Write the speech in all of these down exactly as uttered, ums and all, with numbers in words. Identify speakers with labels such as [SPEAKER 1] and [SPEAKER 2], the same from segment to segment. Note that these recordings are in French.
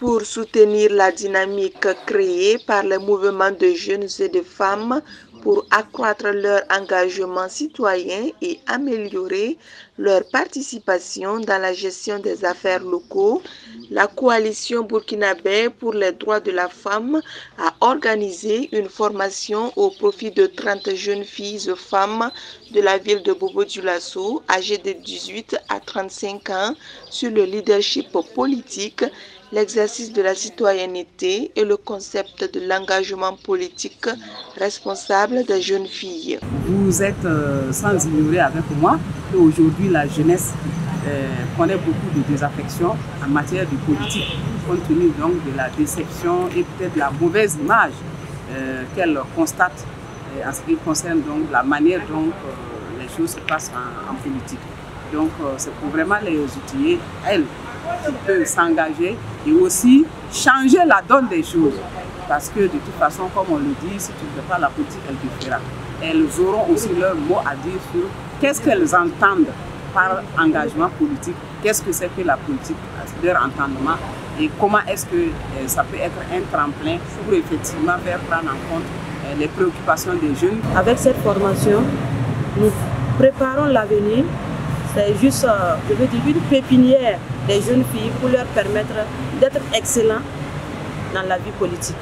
[SPEAKER 1] Pour soutenir la dynamique créée par les mouvements de jeunes et de femmes pour accroître leur engagement citoyen et améliorer leur participation dans la gestion des affaires locaux, la coalition burkinabé pour les droits de la femme a organisé une formation au profit de trente jeunes filles et femmes de la ville de Bobo-Dioulasso, âgées de dix-huit à trente-cinq ans, sur le leadership politique, l'exercice de la citoyenneté et le concept de l'engagement politique responsable des jeunes filles.
[SPEAKER 2] Vous êtes euh, sans ignorer avec moi qu'aujourd'hui la jeunesse euh, connaît beaucoup de désaffection en matière de politique, compte tenu donc de la déception et peut-être la mauvaise image euh, qu'elle constate euh, en ce qui concerne donc la manière dont euh, les choses se passent en, en politique. Donc euh, c'est pour vraiment les outiller, elles, qui peuvent s'engager et aussi changer la donne des choses. Parce que de toute façon, comme on le dit, si tu ne fais pas la politique, elle te fera. Elles auront aussi leur mot à dire sur qu'est-ce qu'elles entendent par engagement politique, qu'est-ce que c'est que la politique, leur entendement, et comment est-ce que euh, ça peut être un tremplin pour effectivement faire prendre en compte euh, les préoccupations des jeunes.
[SPEAKER 3] Avec cette formation, nous préparons l'avenir. C'est juste, euh, je veux dire, une pépinière des jeunes filles pour leur permettre d'être excellents dans la vie politique.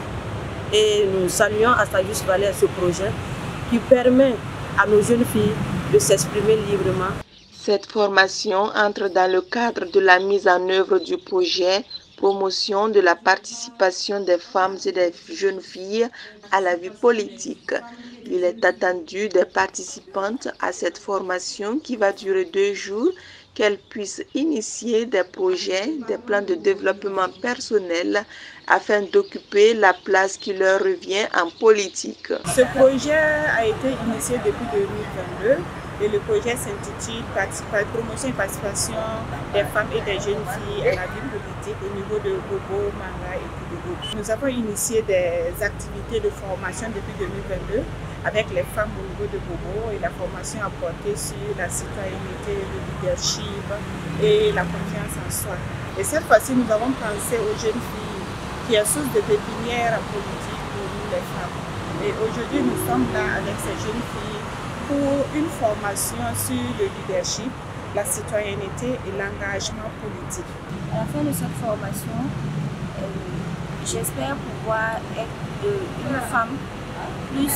[SPEAKER 3] Et nous saluons à sa juste valeur ce projet qui permet à nos jeunes filles de s'exprimer librement.
[SPEAKER 1] Cette formation entre dans le cadre de la mise en œuvre du projet promotion de la participation des femmes et des jeunes filles à la vie politique. Il est attendu des participantes à cette formation qui va durer deux jours qu'elles puissent initier des projets, des plans de développement personnel afin d'occuper la place qui leur revient en politique.
[SPEAKER 4] Ce projet a été initié depuis deux mille vingt-deux et le projet s'intitule Promotion et participation des femmes et des jeunes filles à la vie politique au niveau de Bobo, Manga et Koudougou. Nous avons initié des activités de formation depuis deux mille vingt-deux avec les femmes au niveau de Bobo, et la formation a porté sur la citoyenneté, le leadership et la confiance en soi. Et cette fois-ci, nous avons pensé aux jeunes filles qui est source de pépinière politique pour nous les femmes. Et aujourd'hui, nous sommes là avec ces jeunes filles pour une formation sur le leadership, la citoyenneté et l'engagement politique.
[SPEAKER 5] À la fin de cette formation, euh, j'espère pouvoir être euh, une femme plus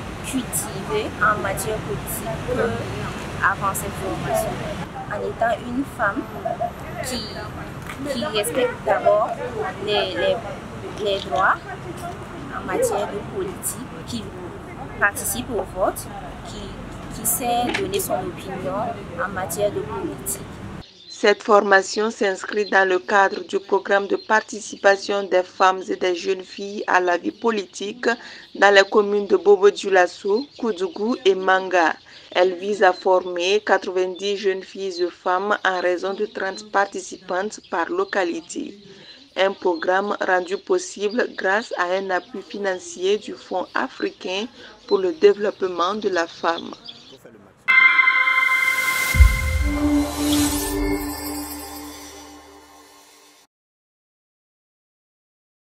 [SPEAKER 5] cultivée en matière politique qu'avant cette formation. En étant une femme qui, qui respecte d'abord les, les, les droits en matière de politique, qui participe au vote, qui, qui sait donner son opinion en matière de politique.
[SPEAKER 1] Cette formation s'inscrit dans le cadre du programme de participation des femmes et des jeunes filles à la vie politique dans les communes de Bobo-Dioulasso, Koudougou et Manga. Elle vise à former quatre-vingt-dix jeunes filles et femmes en raison de trente participantes par localité. Un programme rendu possible grâce à un appui financier du Fonds africain pour le développement de la femme.